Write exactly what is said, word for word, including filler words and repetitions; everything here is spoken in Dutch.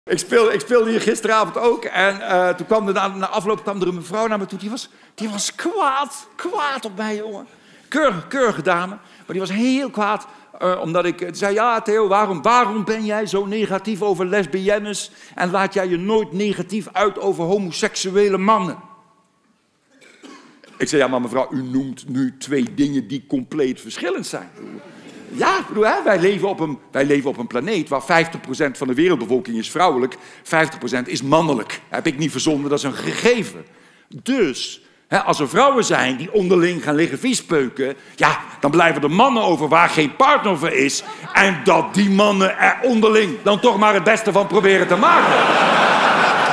Ik speelde, ik speelde hier gisteravond ook en uh, toen kwam er na, na afloop kwam er een mevrouw naar me toe. Die was, die was kwaad, kwaad op mij, jongen. Keurige, keurige dame, maar die was heel kwaad. Uh, omdat ik zei, ja Theo, waarom, waarom ben jij zo negatief over lesbiennes en laat jij je nooit negatief uit over homoseksuele mannen? Ik zei, ja maar mevrouw, u noemt nu twee dingen die compleet verschillend zijn. Ja, ik bedoel, hè, wij, leven op een, wij leven op een planeet waar vijftig procent van de wereldbevolking is vrouwelijk, vijftig procent is mannelijk. Dat heb ik niet verzonnen, dat is een gegeven. Dus, hè, als er vrouwen zijn die onderling gaan liggen viespeuken, ja, dan blijven er mannen over waar geen partner voor is. En dat die mannen er onderling dan toch maar het beste van proberen te maken.